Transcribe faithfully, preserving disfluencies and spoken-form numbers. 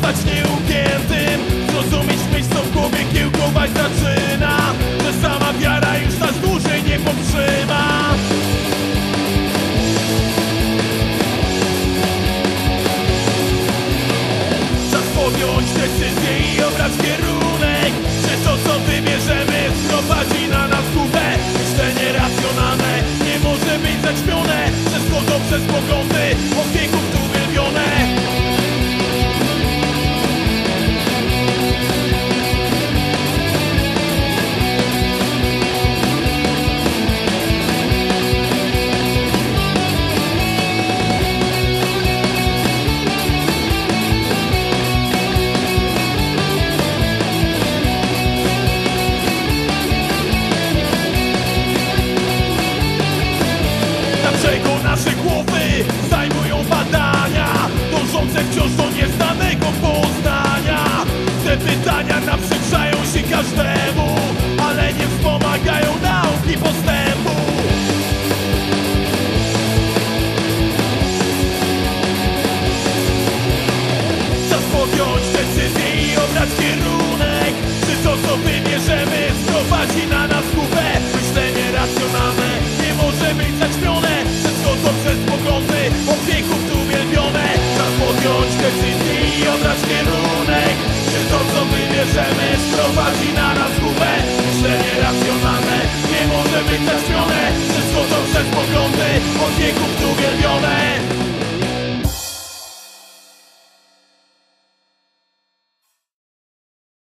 zostać nieugiętym, zrozumieć myśl, co w głowie kiełkować zaczyna, że sama wiara już nas dłużej nie powstrzyma. Czas podjąć decyzję i obrać kierunek, że to, co wybierzemy, wprowadzi na nas górę. Myślenie racjonalne nie może być zaćmione przez zgodą, przez poglądy, opiekuńcze